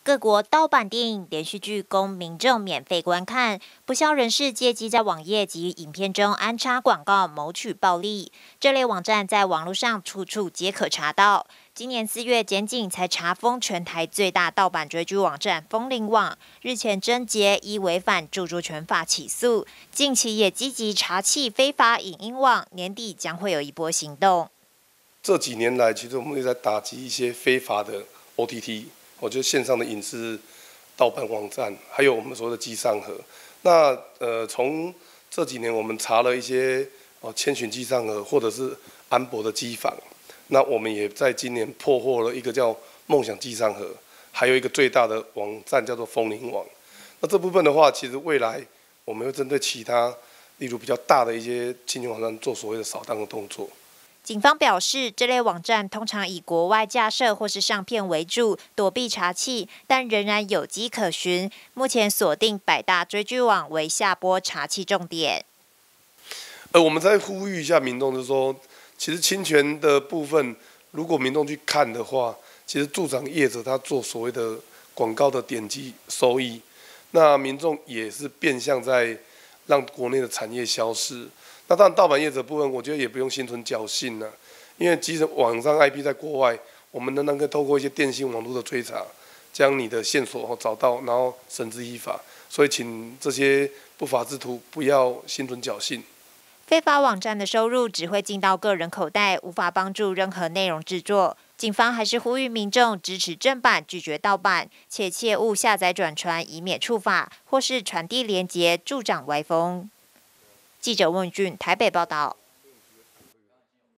各国盗版电影、连续剧供民众免费观看，不肖人士借机在网页及影片中安插广告，谋取暴利。这类网站在网络上处处皆可查到。今年4月，检警才查封全台最大盗版追剧网站风铃网，日前侦结依违反著作权法起诉。近期也积极查缉非法影音网，年底将会有一波行动。 这几年来，其实我们也在打击一些非法的 OTT。我觉得线上的影视盗版网站，还有我们所谓的机上盒。那从这几年我们查了一些千寻机上盒，或者是安博的机房。那我们也在今年破获了一个叫梦想机上盒，还有一个最大的网站叫做风铃网。那这部分的话，其实未来我们会针对其他，例如比较大的一些侵权网站做所谓的扫荡的动作。 警方表示，这类网站通常以国外架设或是上片为主，躲避查缉，但仍然有迹可循。目前锁定百大追剧网为下波查缉重点。 我们再呼吁一下民众，就是说，其实侵权的部分，如果民众去看的话，其实助长业者他做所谓的广告的点击收益，那民众也是变相在让国内的产业消失。那当然，盗版业者部分，我觉得也不用心存侥幸了，因为即使网上 IP 在国外，我们仍然可以透过一些电信网络的追查，将你的线索找到，然后绳之以法。所以，请这些不法之徒不要心存侥幸。 非法网站的收入只会进到个人口袋，无法帮助任何内容制作。警方还是呼吁民众支持正版，拒绝盗版，且切勿下载转传，以免触法，或是传递连结助长歪风。记者问俊台北报道。